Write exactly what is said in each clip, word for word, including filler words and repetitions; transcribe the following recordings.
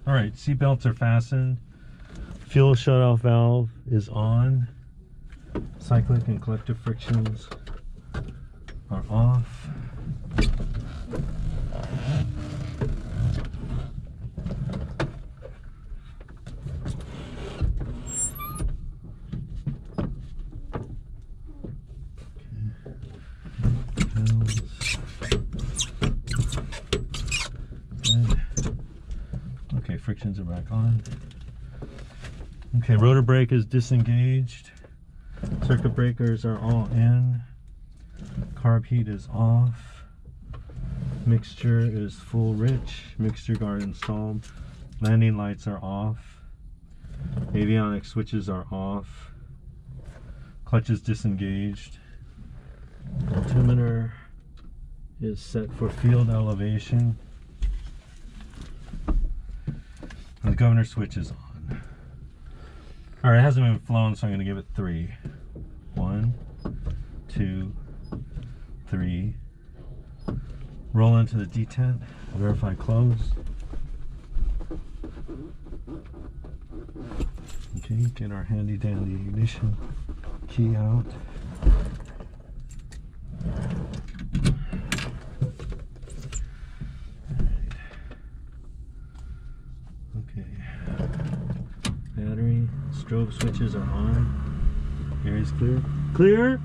Alright, seat belts are fastened. Fuel shutoff valve is on. Cyclic and collective frictions are off. Okay, frictions are back on. Okay, rotor brake is disengaged. Circuit breakers are all in. Carb heat is off. Mixture is full rich. Mixture guard installed. Landing lights are off. Avionics switches are off. Clutch is disengaged. Altimeter is set for field elevation. And the governor switch is on. Alright, it hasn't been flown, so I'm going to give it three. One, two, three. Roll into the detent. Verify close. Okay, get our handy dandy ignition key out. Battery, strobe switches are on. Air is clear. Clear!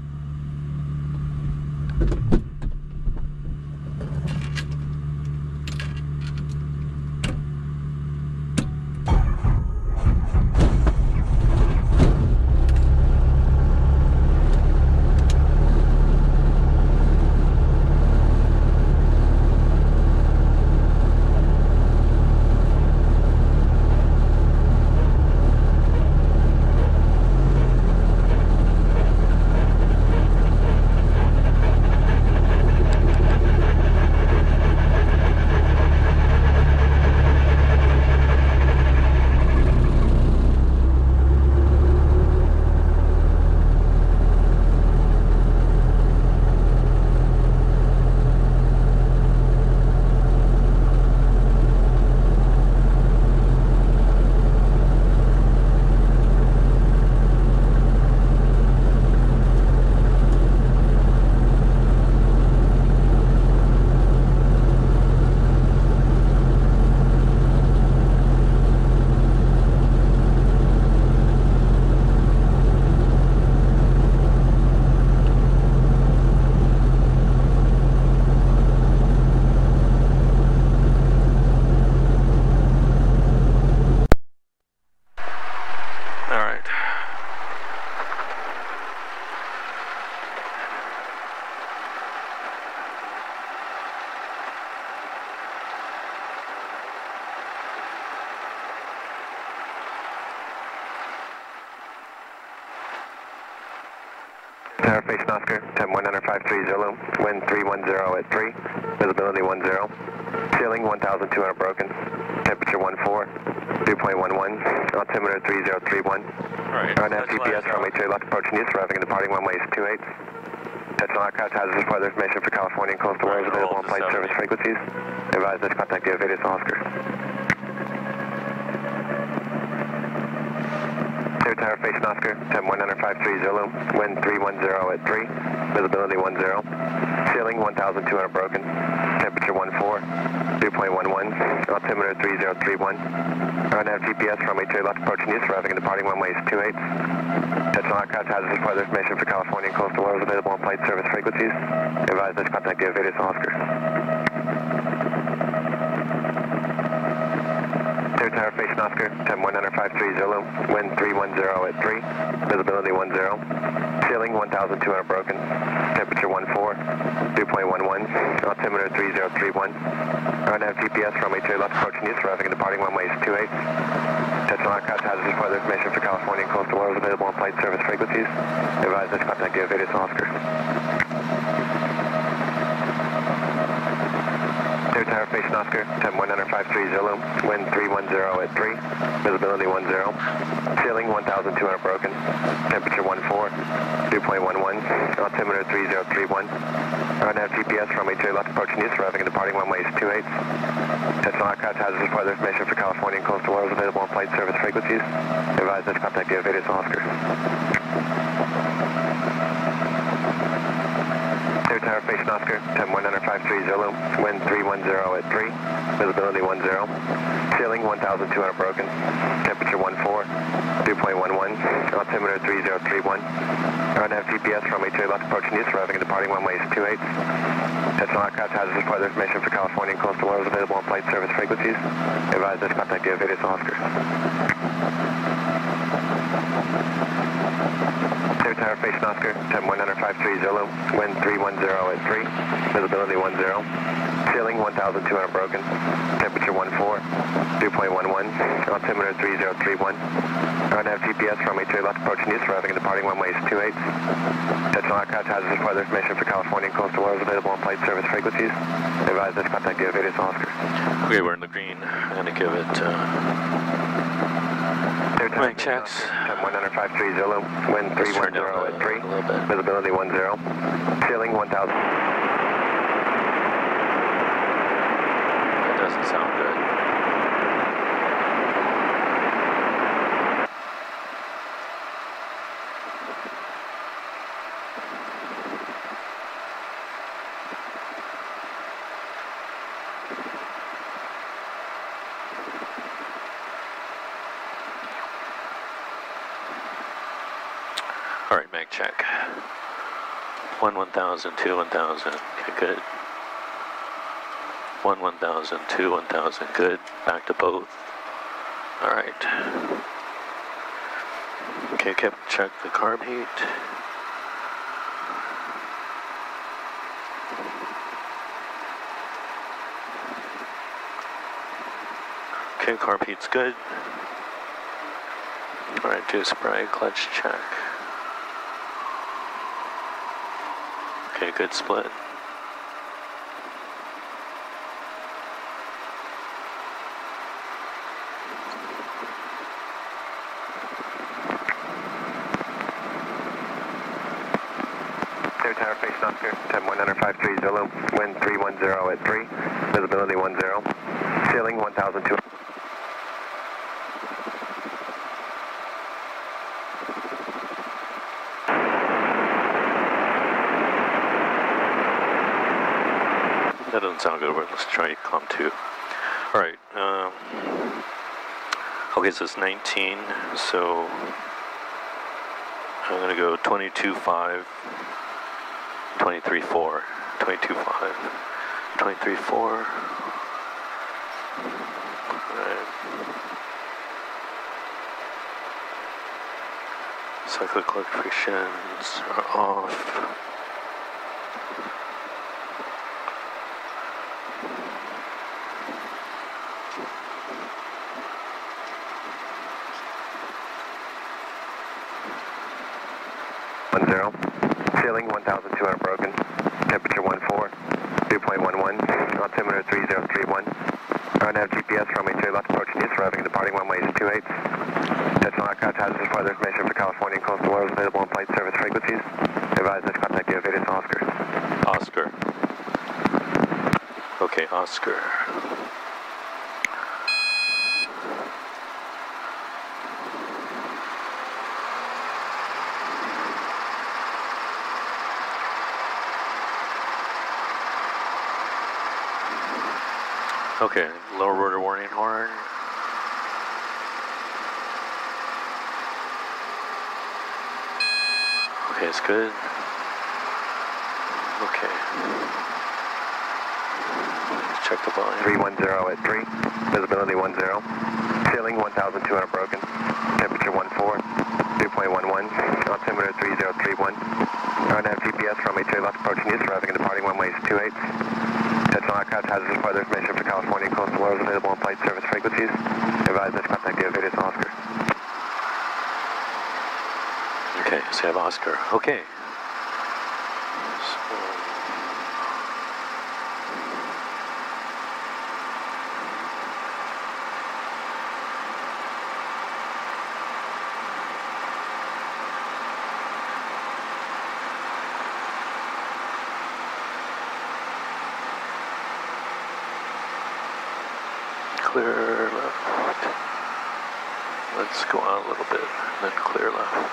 Tower Face Oscar, ten one hundred five three Zulu, wind three one zero at three, visibility one zero, ceiling one thousand two hundred broken, temperature one four, dew point one one, altimeter three zero three one. Right. R N F G P S, runway two left approach news, arriving and departing one way is two eight. Touch on aircraft hazardous weather information for California and coastal areas available on flight service frequencies. Advise us contact the Aviator Oscar. Tower Face Oscar, ten one hundred five three Zulu, wind three one zero at three, visibility one zero, ceiling one thousand two hundred broken, temperature one four, dew point one one, altimeter three zero three one. R N F G P S, runway two left approach news, arriving and departing one way is two eight. Touch on aircraft hazardous weather information for California and coastal areas available on flight service frequencies. Advise us contact the Aviator Oscar. Tower Face Oscar, ten one hundred five three Zulu, wind three one zero at three, visibility one zero, ceiling one thousand two hundred broken, temperature one four, dew point one one, altimeter three zero three one. R N F G P S, runway two left approach news, arriving and departing one way is two eight. Touch on aircraft hazardous weather information for California and coastal areas available on flight service frequencies. Advise us contact the Aviator Oscar. Tower Face Oscar, ten one hundred five three Zulu, wind three one zero at three, visibility one zero, ceiling one thousand two hundred broken, temperature one four, dew point one one, altimeter three zero three one. R N F G P S, runway two left approach news, arriving and departing one way is two eight. Touch on aircraft hazardous weather information for California and coastal one zero at three, visibility one zero, ceiling one thousand two hundred broken, temperature one four, dew point one one, altimeter three zero three one. R N F G P S runway two left approaching east, arriving and departing runway is two eight. Attention all aircraft hazardous flight information for California and coastal waters available on flight service frequencies. Advise this contact you Vegas Oscar. Clear tower face Oscar, ten one hundred five three Zulu, wind three one zero at three, visibility one zero, ceiling one thousand two hundred broken, temperature one four, dew point one one, altimeter three zero three one. R N F G P S runway two left approaching east, arriving and departing runway is two eight. Attention all aircraft hazardous flight information for California and coastal waters available on flight service frequencies. Advise this contact you Vegas Oscar. Okay, we're in the green. I'm gonna give it uh, rank checks. one hundred five three Zulu, wind three one zero at three, visibility one zero, ceiling one thousand. That doesn't sound good. All right, mag check. One one thousand, two one thousand, okay, good. One one thousand, two one thousand, good. Back to both. All right. Okay, kept check the carb heat. Okay, carb heat's good. All right, do spray, clutch check. Okay, good split. Clear tower face Oscar, ten one hundred five three Zulu, wind three one zero at three, visibility one zero, ceiling one thousand two hundred. That doesn't sound good. Let's try com two. All right. Um, okay, so it's nineteen. So I'm gonna go twenty-two five, twenty-three four, twenty-two five, twenty-three four. All right. Cyclic electricians are off. one zero, ceiling one thousand two hundred broken, temperature one four, dew point one one, altimeter three zero three one. R N F G P S runway two left approaching east, arriving and departing runway is two eight. Attention all aircraft hazardous weather information for California and coastal waters available on flight service frequencies. Advise this contact you Vegas Oscar. Oscar. Okay, Oscar. Okay, lower rotor warning horn. Okay, it's good. Okay. Check the volume. three one zero at three, visibility one zero, ceiling one thousand two hundred broken, temperature one four, dew point one one, altimeter three zero three one. R N F G P S runway two left approaching east, arriving and departing runway is two eight. Attention all aircraft hazardous weather information for California and coastal waters available on flight service frequencies. Advise this contact you Vegas Oscar. Okay, so I have Oscar. Okay. So, clear left. Let's go out a little bit, then clear left.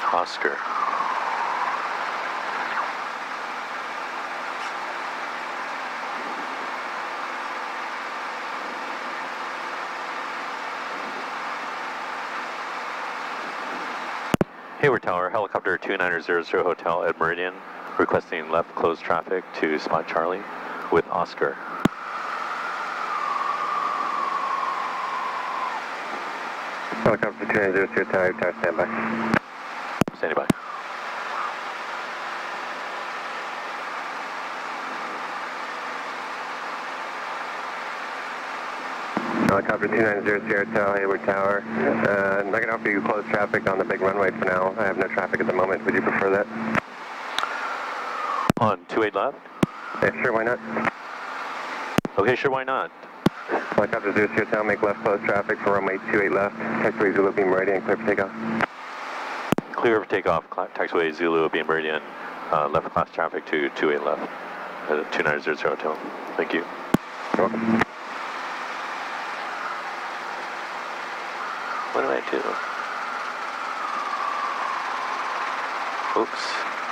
Oscar. Hayward Tower, helicopter two nine zero zero Hotel at Meridian, requesting left closed traffic to spot Charlie with Oscar. Helicopter two nine zero zero Tower, Tower standby. Standing by. Helicopter two nine zero zero Tower, Hayward Tower. Uh, I'm not going to offer you closed traffic on the big runway for now. I have no traffic at the moment. Would you prefer that? On two eight left? Yeah, sure, why not? Okay, sure, why not? Helicopter zero zero Tower, make left closed traffic for runway two eight left. Taxiway Zulu, be Meridian, clear for takeoff. Clear for takeoff, taxiway Zulu, B Meridian, uh, left class traffic to two eight left at two nine zero zero Hotel. Thank you. You're welcome. What do I do? Oops.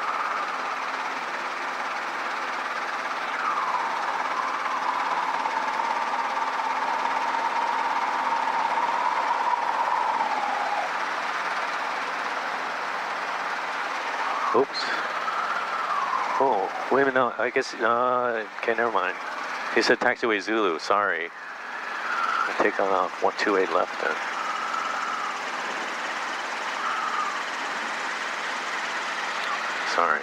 Oops. Oh, wait a minute, no, I guess, uh, okay, never mind. He said taxiway Zulu, sorry. I take on off one two eight left then. Sorry.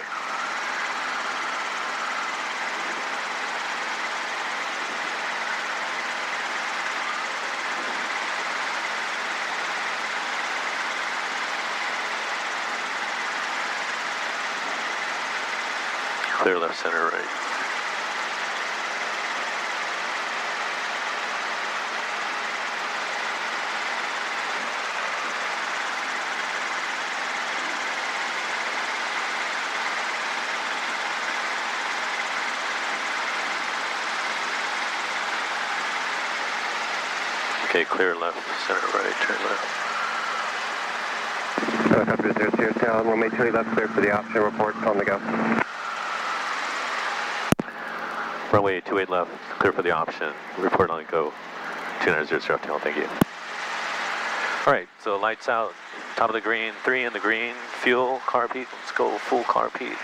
Clear left, center, right. Okay, clear left, center, right, turn left. Helicopter zero zero Tower, runway two eight left, clear for the option report, on the go. Runway two eight left, clear for the option. Report on the go. two nine zero zero Hotel, thank you. Alright, so lights out, top of the green, three in the green, fuel, carb heat, let's go full carb heat.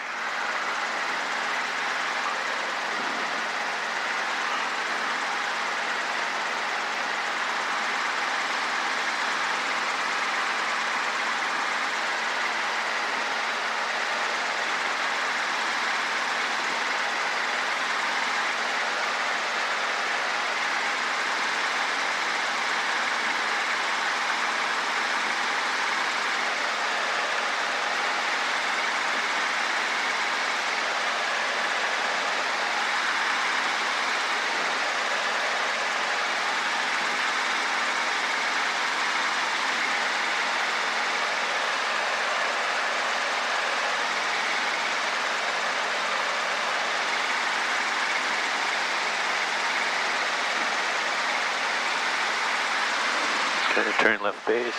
Okay, turn left base.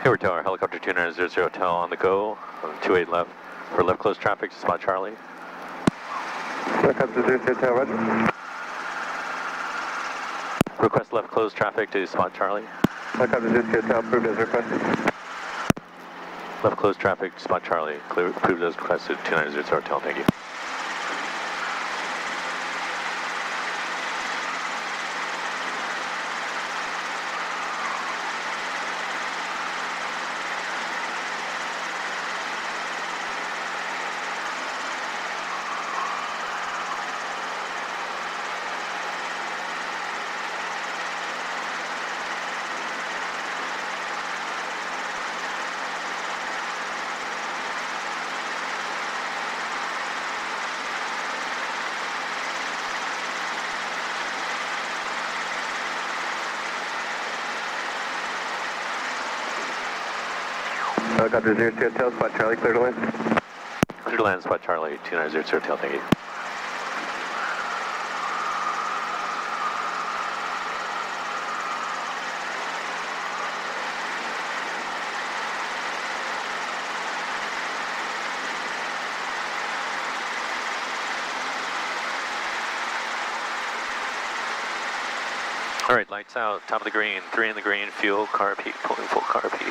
Hayward Tower, helicopter two nine zero zero Hotel on the go, on two eight left, for left close traffic to spot Charlie. Helicopter zero zero Hotel, roger. Request left close traffic to spot Charlie. Helicopter zero zero Hotel, approved as requested. Left close traffic to spot Charlie, clear, approved as requested, two nine zero zero Hotel, thank you. Helicopter zero zero Hotel, spot Charlie, clear to land. Clear to land, spot Charlie, two nine zero zero Hotel, thank you. All right, lights out, top of the green, three in the green, fuel, car P, pulling full car P.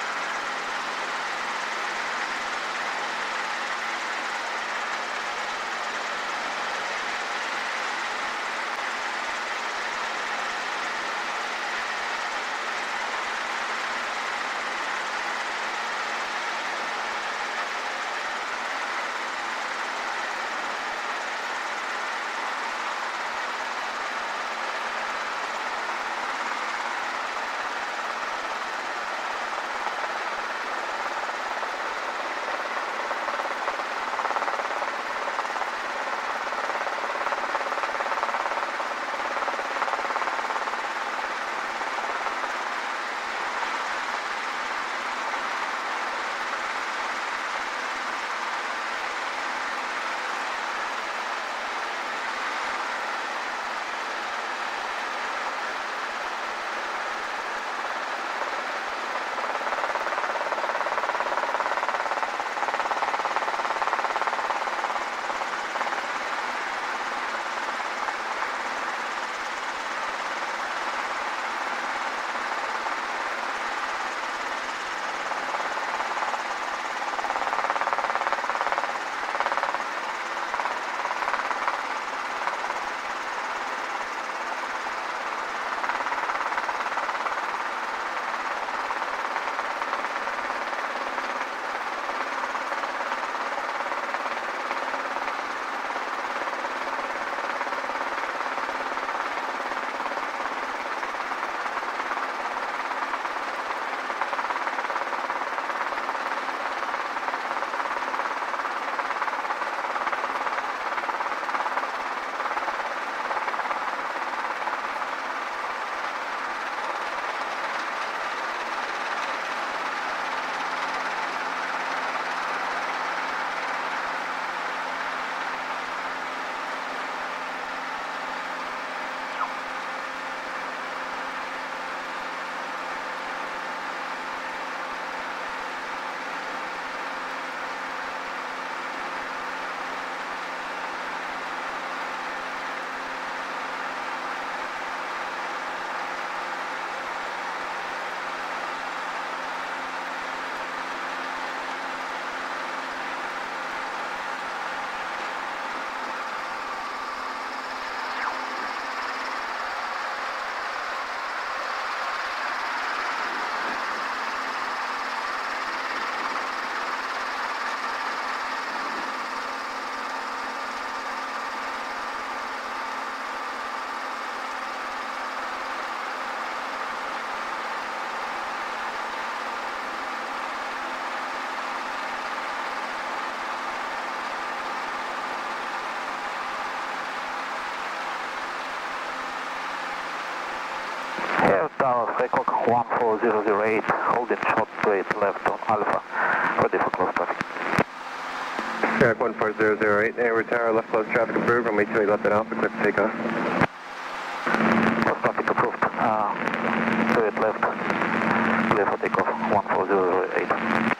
Tower, Freecock one four zero zero eight, holding short to eight left on Alpha, ready for close traffic. Track one four zero zero eight, Hayward Tower, left close traffic approved, runway two eight left at Alpha, clear to take off. Close traffic approved, uh, two eight left, clear for takeoff. one four zero zero eight.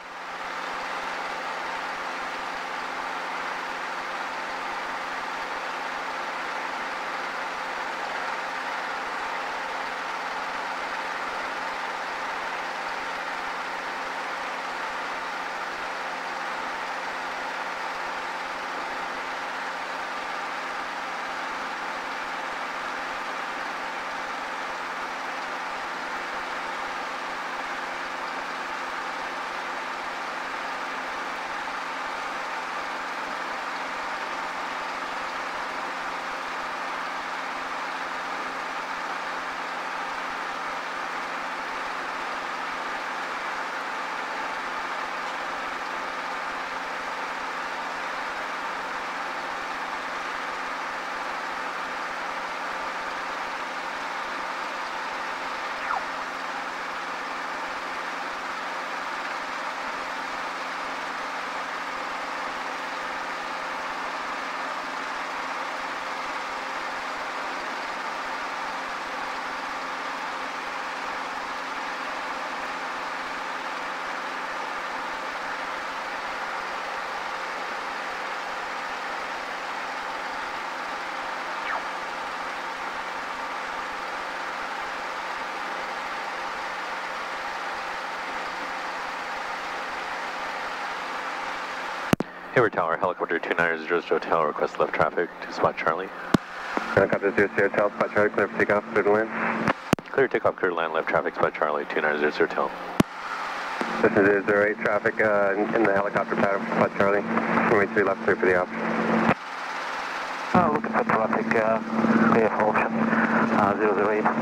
Hayward Tower, helicopter two nine zero zero Hotel, request left traffic to spot Charlie. Helicopter zero zero Hotel, spot Charlie, clear for takeoff, clear to land. Clear takeoff, clear to land, left traffic, spot Charlie, two nine zero zero Hotel. This is zero zero eight traffic uh, in the helicopter pattern for spot Charlie. Runway three left, clear for the option. Uh, looking for traffic, uh, clear for option, uh, zero zero eight.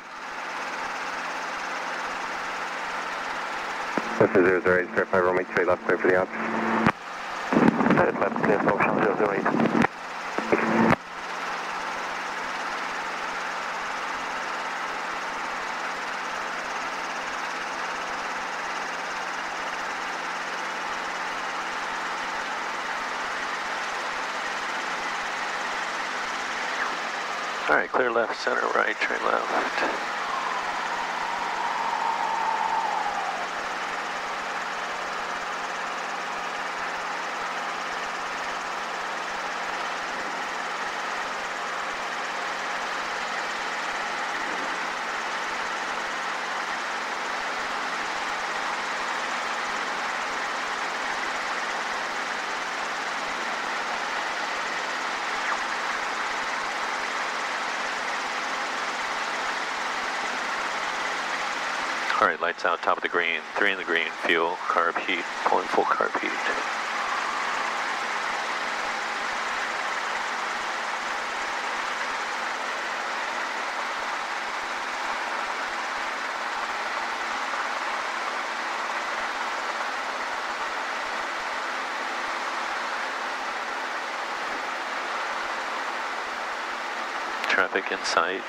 This is zero zero eight, verify runway three left, clear for the option. Third left, clear for option, zero zero eight. All right, clear left, center, right, turn left. All right, lights out, top of the green, three in the green, fuel, carb heat, pulling full carb heat. Traffic in sight.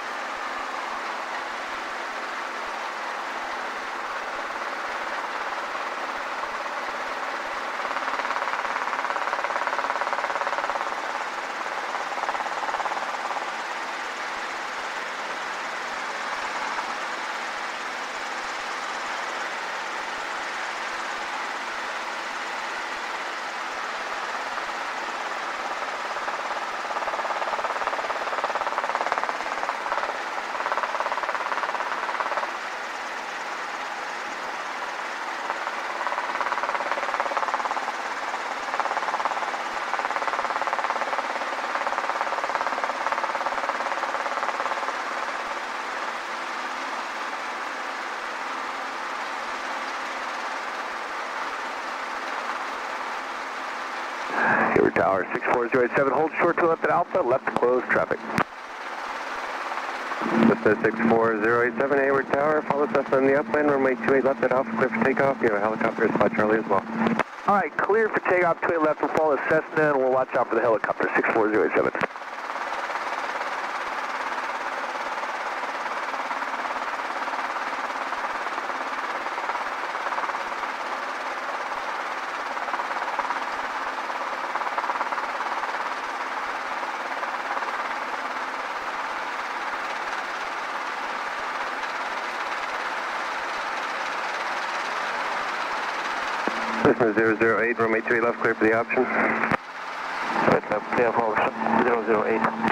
Hayward Tower, six four zero eight seven, hold short to left at Alpha, left to close traffic. This is six four zero eight seven, Hayward Tower, follow Cessna in the upwind, runway two eight left at Alpha, clear for takeoff. You have a helicopter, spot Charlie as well. All right, clear for takeoff, two eight left, we'll follow Cessna and we'll watch out for the helicopter, six four zero eight seven. Cessna zero zero eight, runway three left, clear for the option. Right left, clear for option, zero zero eight.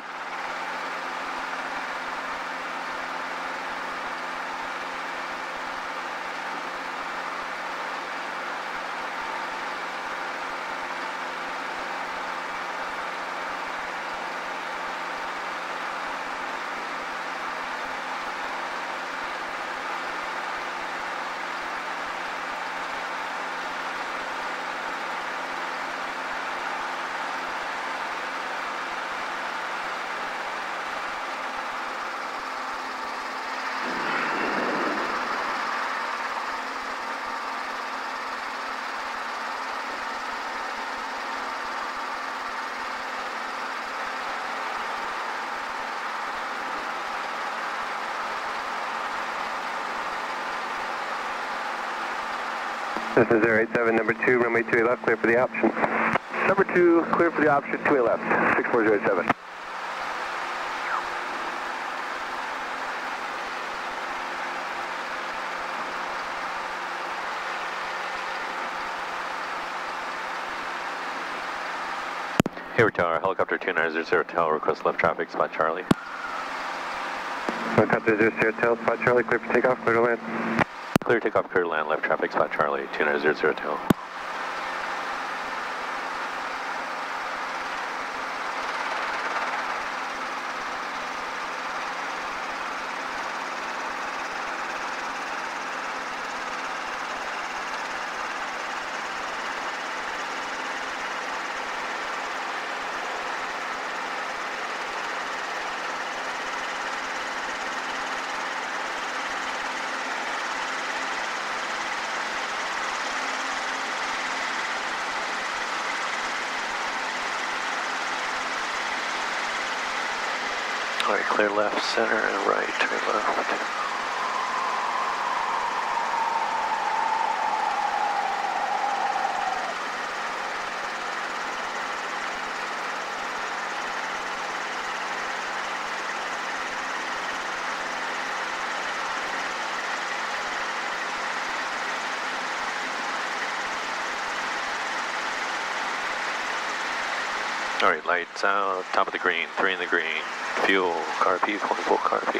Cessna zero eight seven, number two, runway two left, clear for the option. Number two, clear for the option, two left, six four zero seven. Hayward Tower, helicopter two nine zero zero Tower, request left traffic, spot Charlie. Helicopter zero zero Tail, spot Charlie, clear for takeoff, clear to land. Clear takeoff, clear to land, left traffic, spot Charlie, two nine zero zero Tower. All right, clear left, center, and right, turn left. All right, lights out, top of the green, three in the green, fuel, car P, point full car P.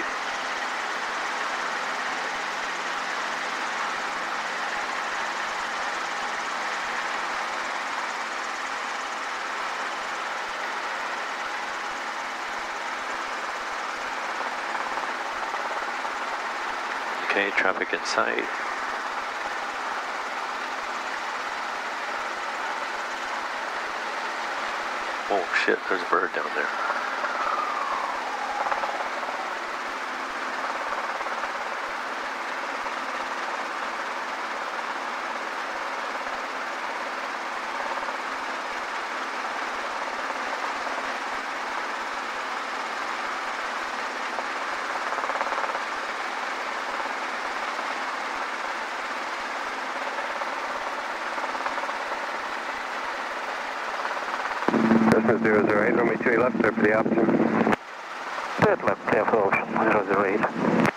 Okay, traffic in sight. Oh shit, there's a bird down there. Cessna zero zero eight, runway two left, clear for the option. Straight left, clear for option, zero zero eight.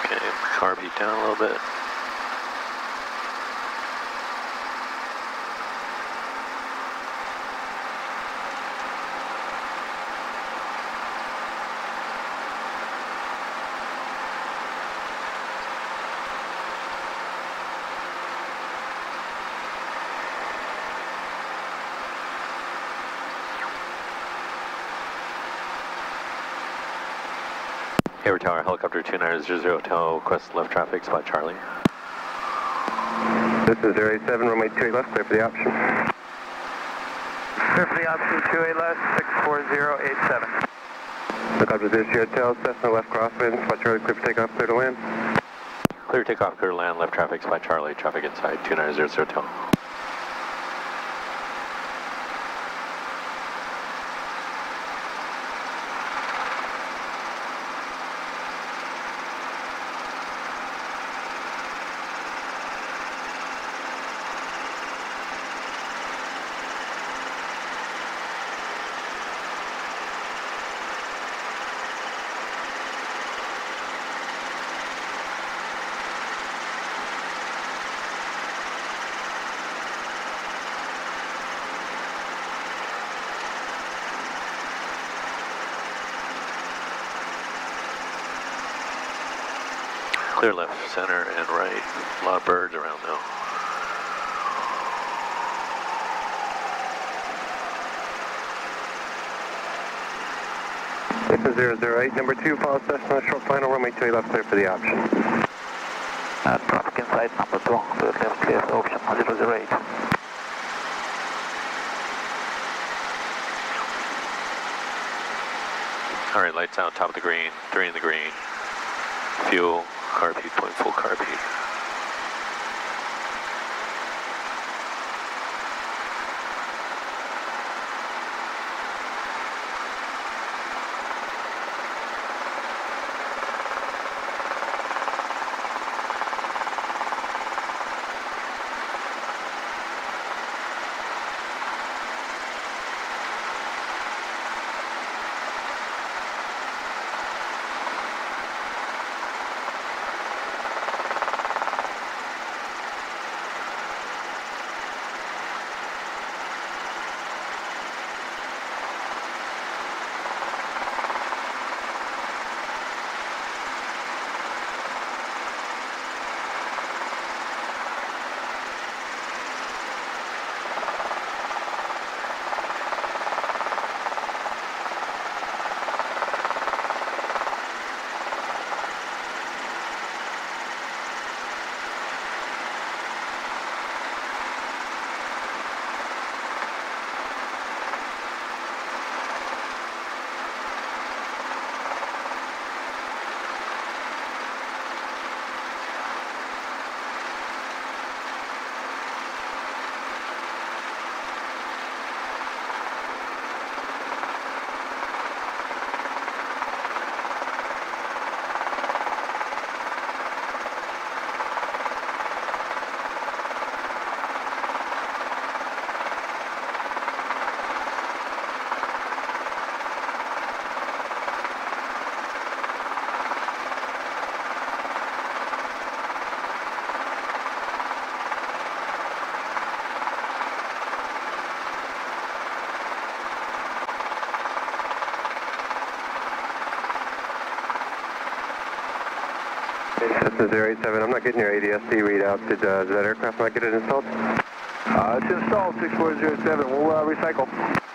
Okay, carb heat down a little bit. Hayward Tower, helicopter two nine zero zero, Hotel, request left traffic, spot Charlie. This is zero eight seven, runway two eight left, clear for the option. Clear for the option, two eight left, six four zero eight seven. Helicopter zero zero Hotel, Cessna left crosswind, spot Charlie, clear for takeoff, clear to land. Clear takeoff, clear to land, left traffic, spot Charlie, traffic inside, two nine zero zero, Hotel. Clear left, center, and right. A lot of birds around now. This is zero zero eight, number two, follow Cessna, short final, runway two eight left, clear for the option. Uh, traffic inside number two, to the left clear for option zero zero eight. All right, lights out, top of the green, three in the green. Fuel, carb heat, point full carb heat. This is zero eight seven, I'm not getting your A D S C readout. Did, uh, did that aircraft not get it installed? Uh, it's installed, six four zero seven. We'll uh, recycle.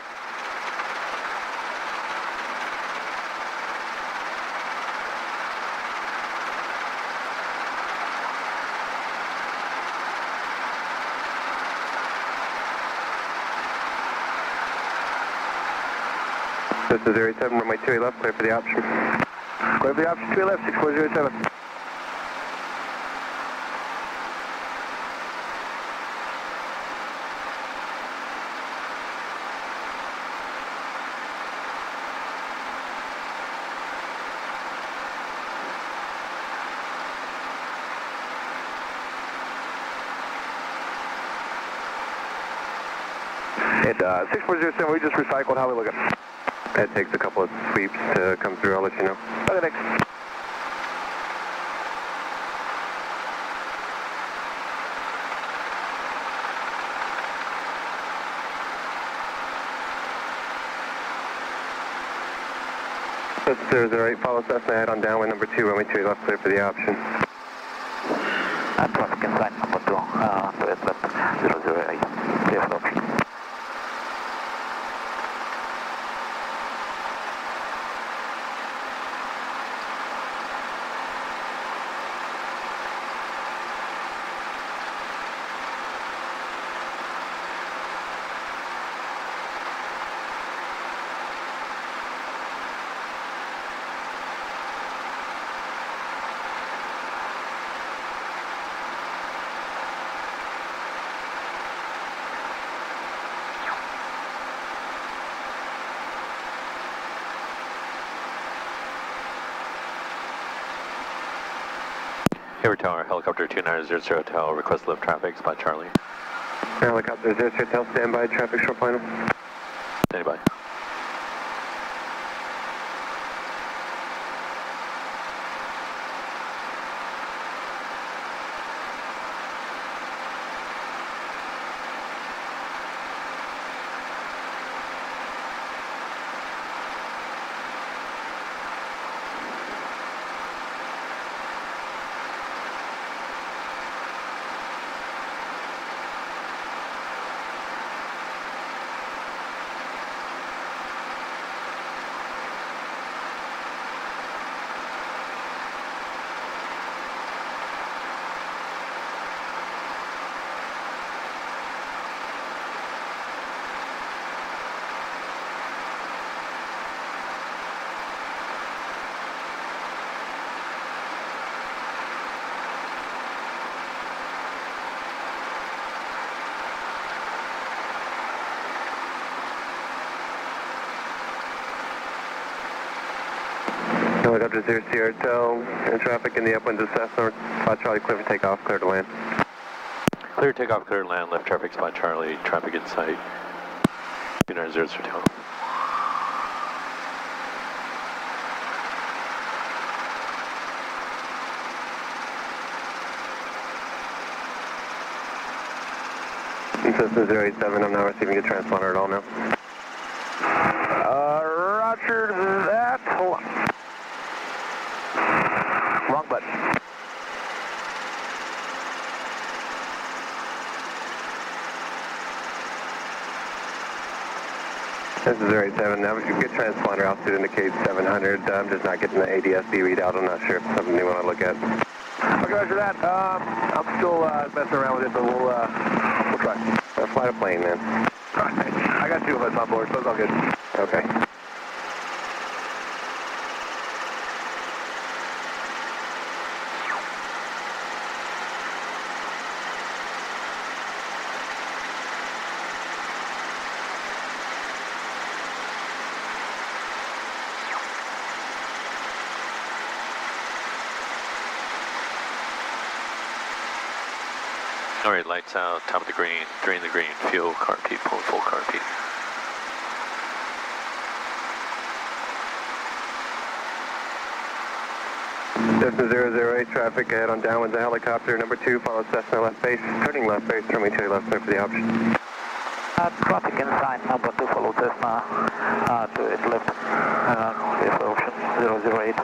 This is zero eight seven, runway two eight left, clear for the option. Clear for the option, two eight left, six four zero seven. And uh, six four zero seven, we just recycled. How are we looking? That takes a couple of sweeps to come through, I'll let you know. Okay, thanks. Cessna zero zero eight, follow Cessna head on downwind number two, runway two left, clear for the option. Uh, traffic inside number two, uh, to eight left, zero zero eight, clear for the option. Hayward Tower, helicopter two nine zero zero Hotel, request lift traffic, spot Charlie. Helicopter zero zero Hotel, standby, traffic short final. Standby. Helicopter zero zero Hotel, in traffic in the upwind of Cessna, spot Charlie, clear for takeoff, clear to land. Clear takeoff, clear to land, left traffic, spot Charlie, traffic in sight, two nine zero zero Hotel. Cessna zero eight seven, I'm not receiving a transponder at all now. Uh, roger that. Hold on. Wrong button. This is zero eight seven, now if you get transponder altitude indicates seven hundred, I'm just not getting the A D S B readout, I'm not sure if it's something you want to look at. Okay, roger that. Um, I'm still uh, messing around with it, but we'll, uh, we'll try. Uh, fly a plane, man. Alright, I got two of us on board, so it's all good. Okay. All right, lights out, top of the green, three in the green, fuel, car P, pull full car P. Cessna zero zero eight, traffic ahead on downwind the helicopter, number two, follow Cessna left base, turning left base, runway two left, clear for the option. Uh, traffic inside number two, follow Cessna, uh, to eight left, uh, clear for option, zero zero eight.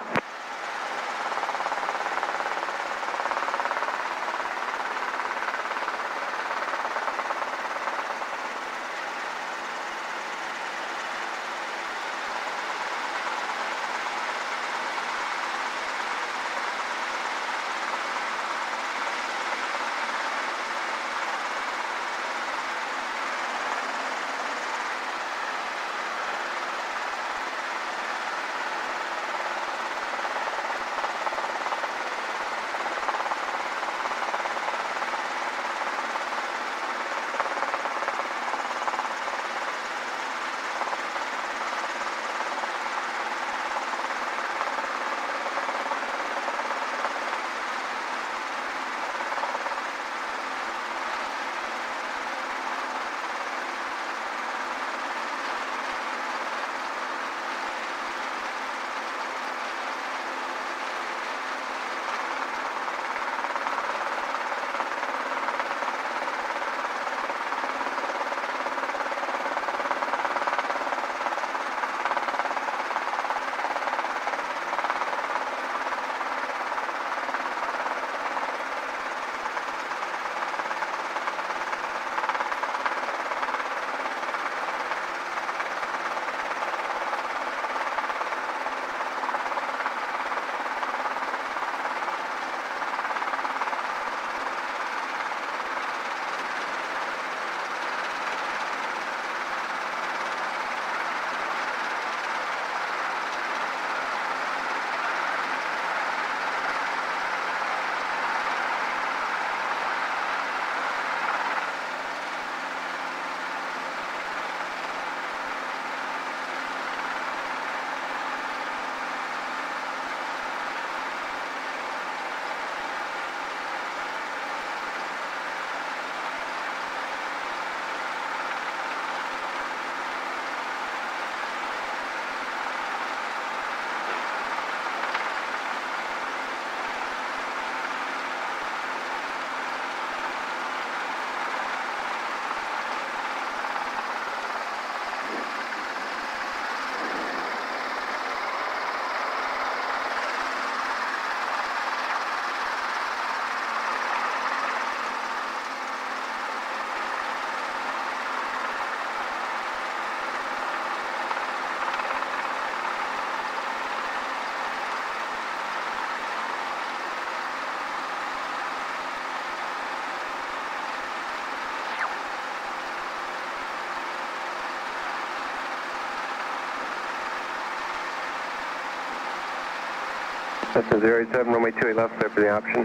Cessna zero eight seven, runway two eight left, clear for the option.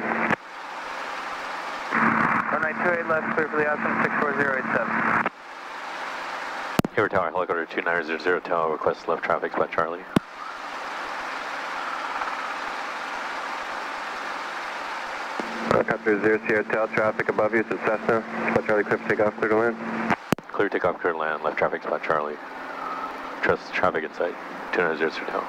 Runway two eight left, clear for the option, six four zero eight seven. Hayward Tower, helicopter two nine zero zero Tower, request left traffic spot Charlie. Helicopter zero Sierra Hotel, traffic above you, it's a Cessna. Spot Charlie, clear for takeoff, clear to land. Clear takeoff, clear to land, left traffic spot Charlie. Trust traffic in sight, two nine zero zero Tower.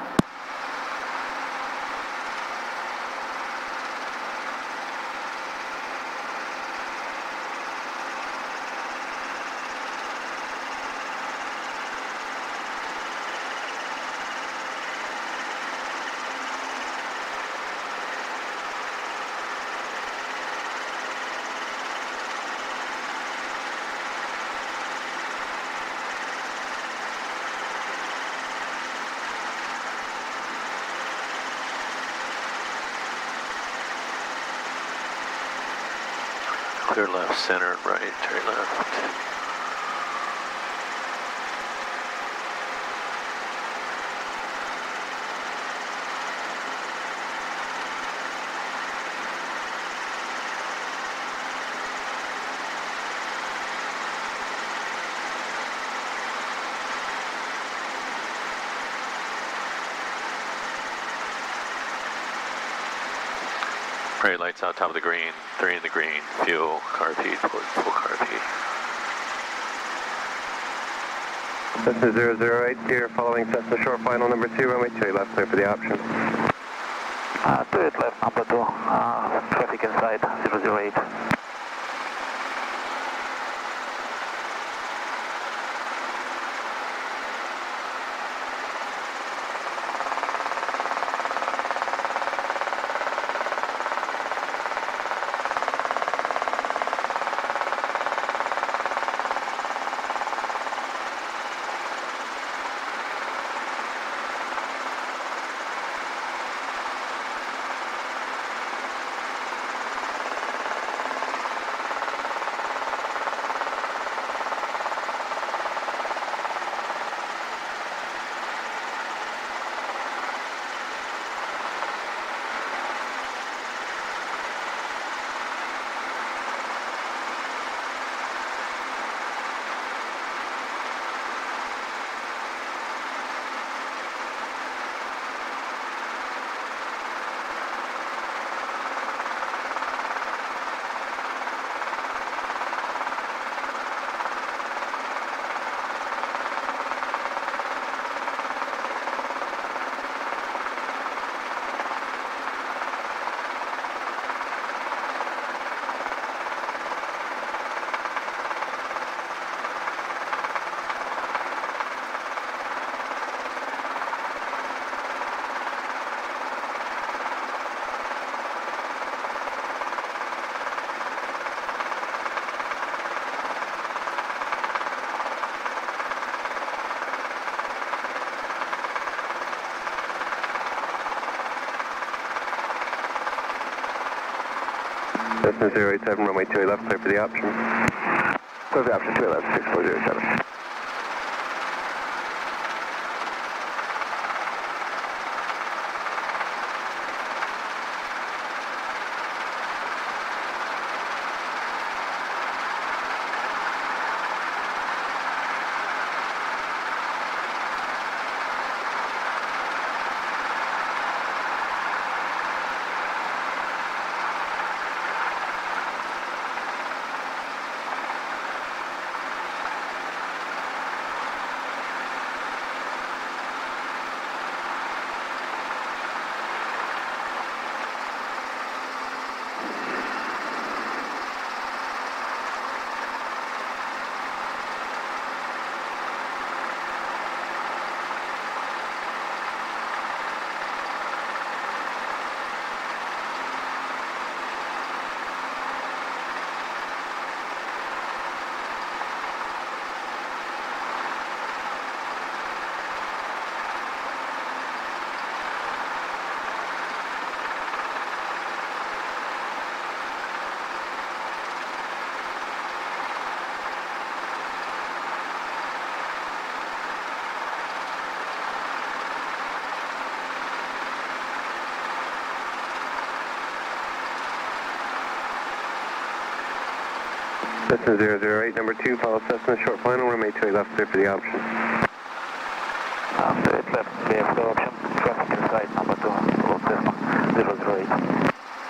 Clear left, center, right, turn left. Right, lights out, top of the green, three in the green, fuel, car P, full, full car P. Cessna zero zero eight here, following Cessna short final number two, runway two eight left, clear for the option. Uh, two eight left, number two, uh, traffic inside, zero zero eight. Cessna zero eight seven, runway two eight left, clear for the option. Clear for the option, two eight left, six four zero seven. Cessna zero zero eight, number two, follow Cessna, short final, runway two eight left, clear for the option. Uh, two eight left, clear for the option, traffic inside, number two, follow Cessna zero zero eight.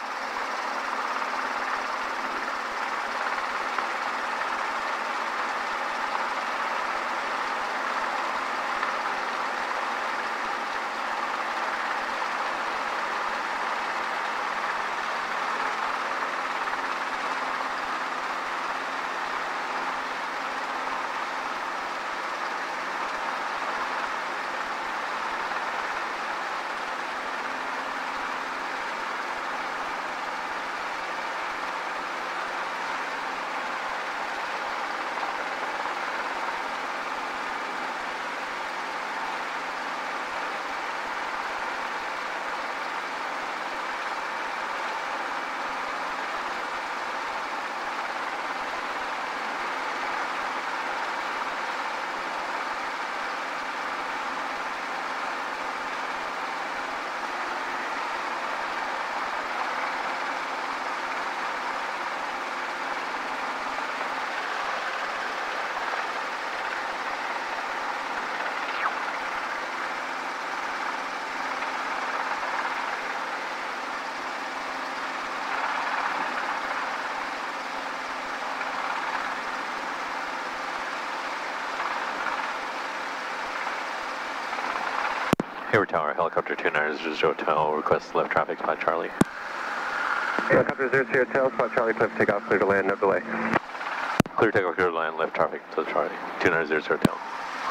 Hayward Tower, helicopter two nine zero zero hotel, request left traffic, spot Charlie. Helicopter zero zero hotel, spot Charlie, clear for takeoff, clear to land, no delay. Clear takeoff, clear to land, left traffic to Charlie, two nine zero zero hotel.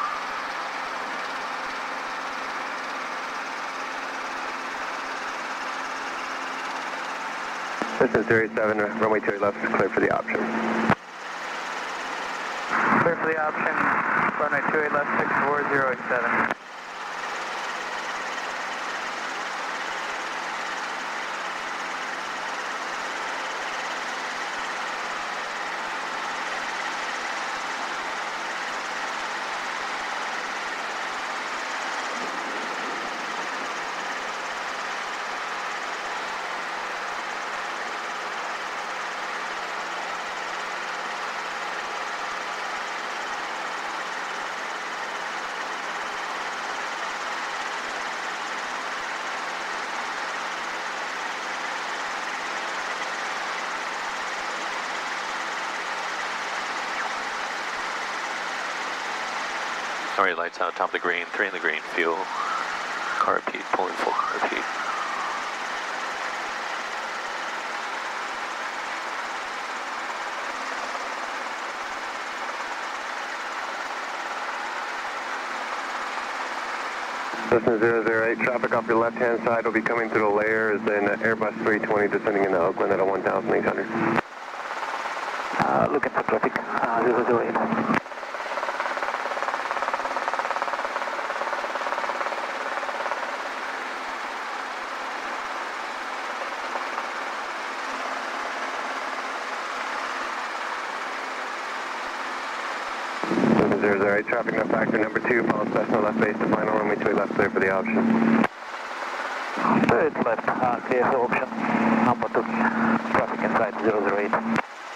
Cessna zero eight seven, runway two eight left, clear for the option. Clear for the option, runway two eight left, six four zero eight seven. Alright, lights out, top of the green, three in the green, fuel. Car repeat, pulling full car repeat. Cessna zero zero eight, traffic off your left-hand side will be coming through the layer as an Airbus three twenty descending into Oakland at a one thousand eight hundred. Uh, looking for traffic, uh, zero zero eight. zero zero eight, traffic no factor, number two, follow Cessna left base to final, runway two eight left, clear for the option. two eight left, uh, clear for option, number two, traffic inside zero zero eight.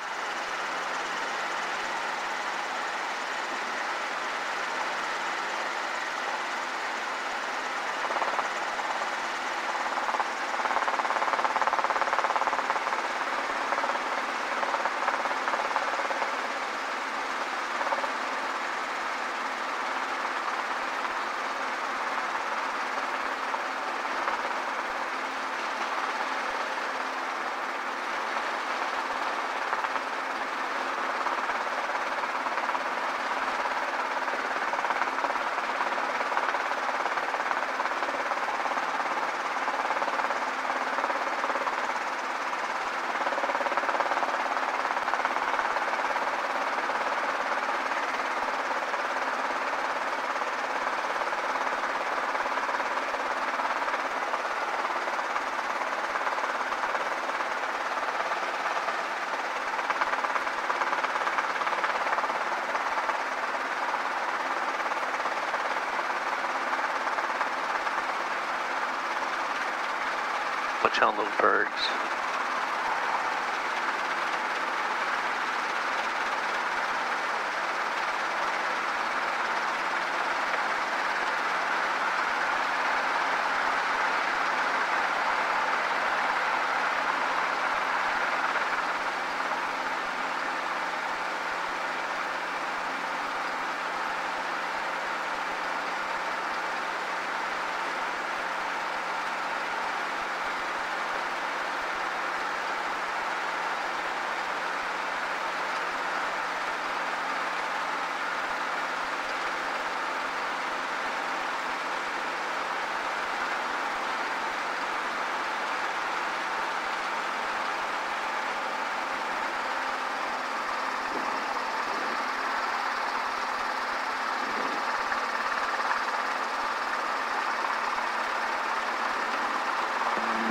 Watch out, little birds.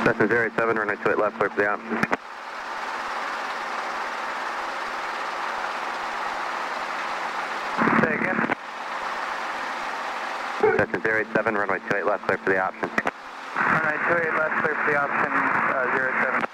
Cessna zero eight seven, runway two eight left, clear for the option. Say again. Cessna zero eight seven, runway two eight left, clear for the option. Runway two eight left, clear for the option, uh, zero seven.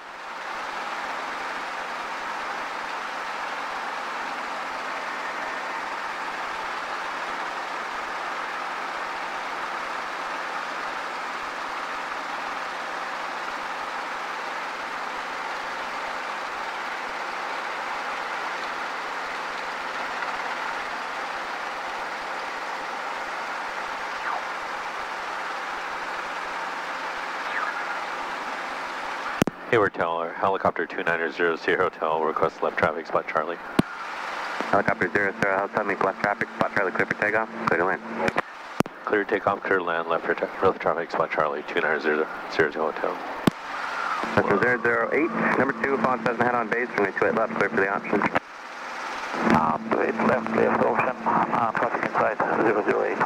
Hayward Tower, helicopter two nine zero Sierra Hotel, request left traffic, spot Charlie. Helicopter zero zero, Hotel, make left traffic, spot Charlie, clear for takeoff, clear to land. Clear takeoff, clear land, left, left traffic, spot Charlie, two nine zero Sierra Hotel. Cessna zero zero eight, number two, following Cessna head on base, runway two eight left, clear for the option. Uh, two eight left, clear for option, uh, traffic inside, zero zero eight.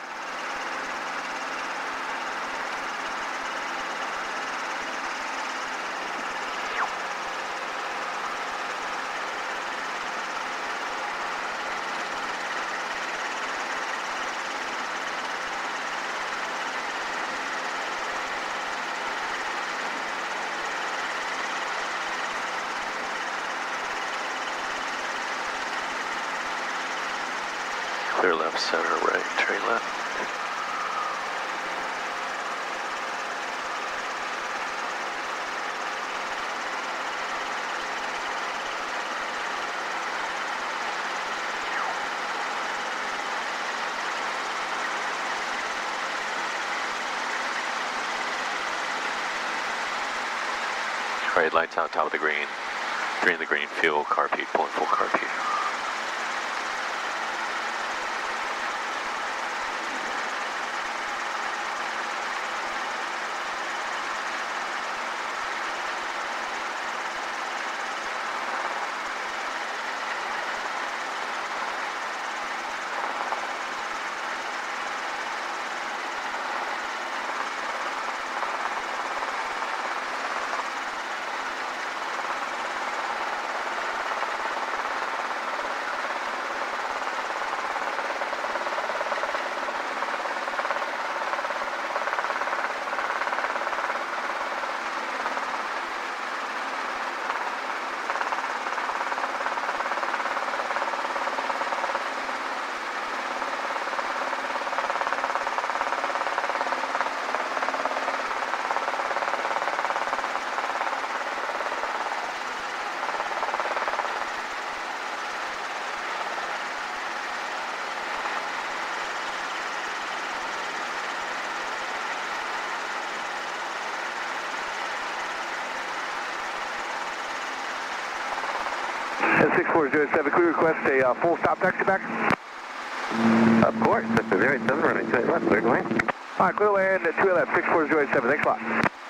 Clear left, center, right, train left. Right, lights out, top of the green. Three in the green, fuel, car peak, pulling full car peak. six four zero seven, can we request a uh, full stop taxi back? Of course, Cessna zero eight seven, runway two eight left, clear to land. All right, clear to land at two eight left, six four zero seven, thanks a lot.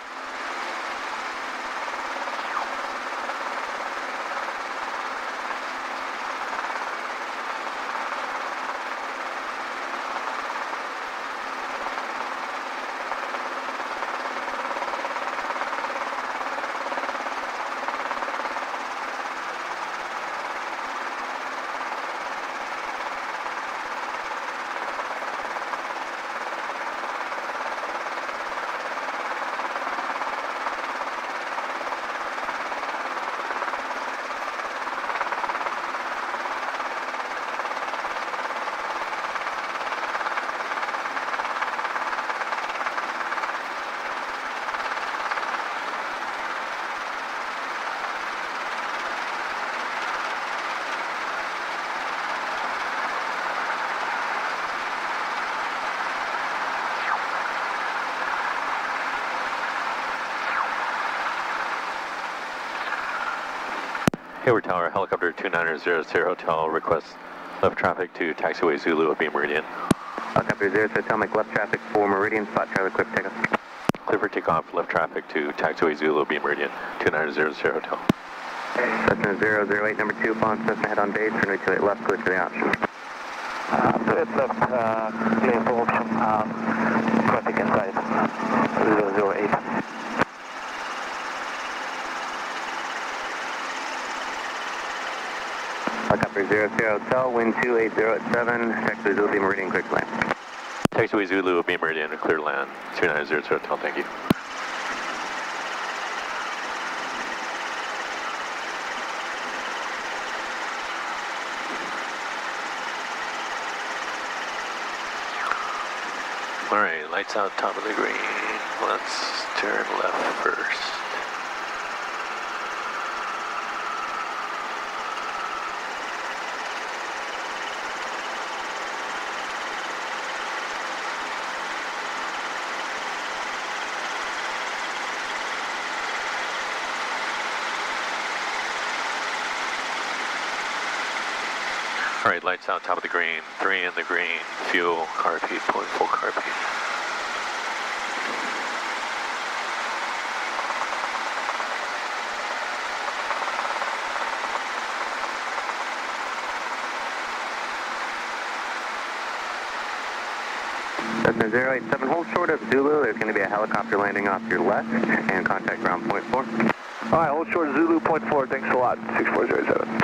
Hayward Tower, helicopter two nine zero Sierra Hotel, request left traffic to taxiway Zulu at B Meridian. Helicopter zero Hotel, make left traffic for Meridian, spot Charlie, clear for takeoff. Clear for takeoff, left traffic to taxiway Zulu at B Meridian, two nine zero Sierra Hotel. Cessna zero zero eight, number two, following Cessna head on base, runway two eight left, clear for the option. Uh, two eight left, uh, clear for option, uh, traffic inside, zero zero eight. Helicopter zero zero Hotel, wind two eight zero at seven, taxi Zulu, be meridian, clear to land. Taxiway Zulu, be meridian, clear to land, two nine zero zero Hotel, thank you. Alright, lights out, top of the green. Let's turn left first. Alright, lights out, top of the green, three in the green, fuel, car repeat, pulling full car repeat. Cessna zero eight seven, hold short of Zulu, there's going to be a helicopter landing off your left, and contact ground point four. Alright, hold short Zulu, point four, thanks a lot, six four zero seven.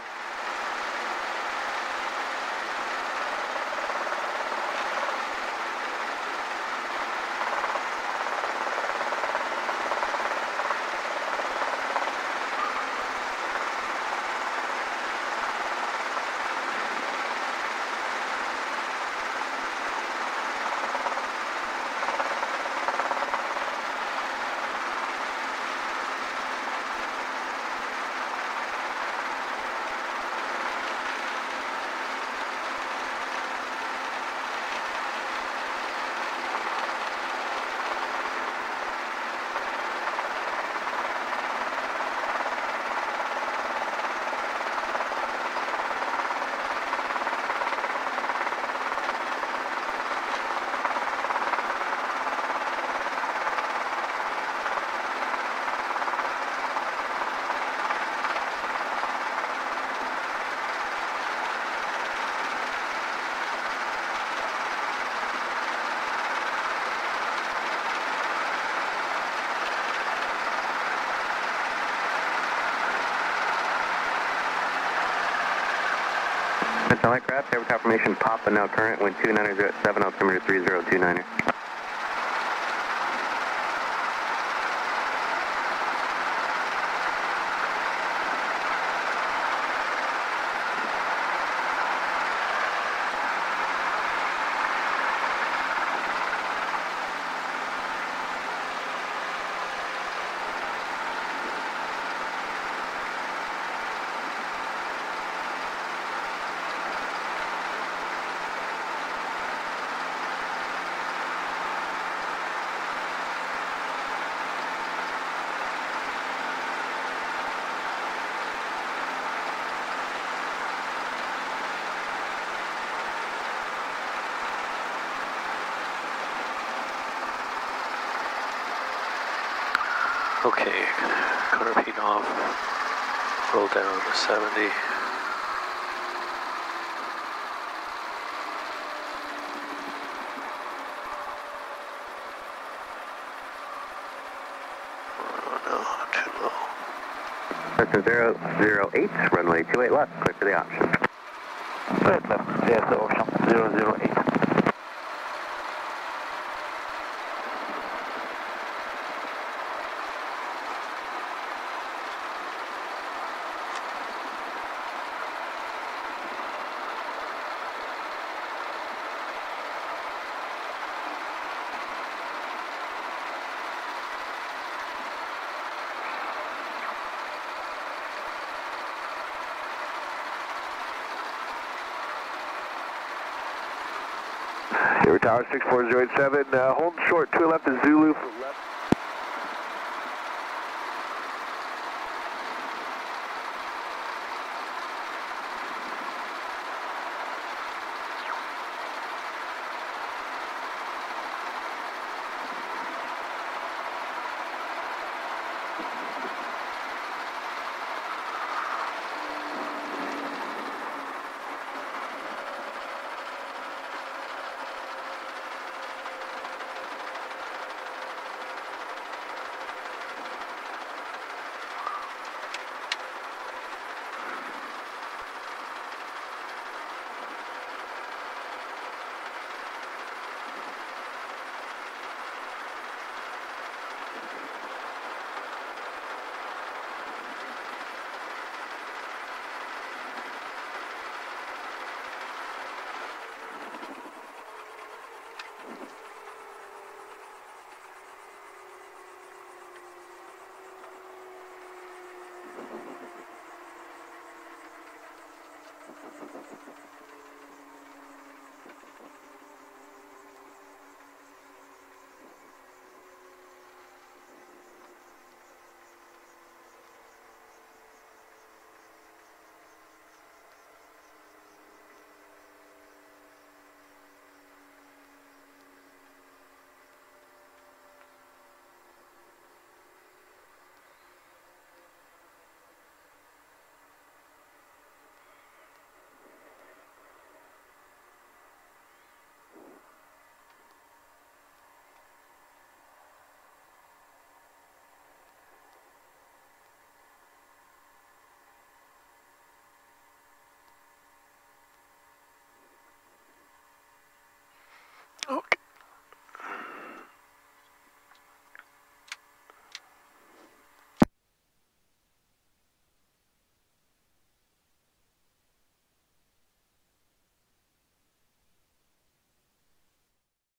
Aircraft, air confirmation, Papa, now current, wind two nine zero seven, altimeter three zero two nine. Okay, car repeat off, roll down to seventy. Oh no, too low. Cessna zero zero eight, runway two eight left, clear for the option. Right left, there's the option, zero zero eight. Hayward Tower six four zero eight seven, uh, hold short, two left is Zulu for left.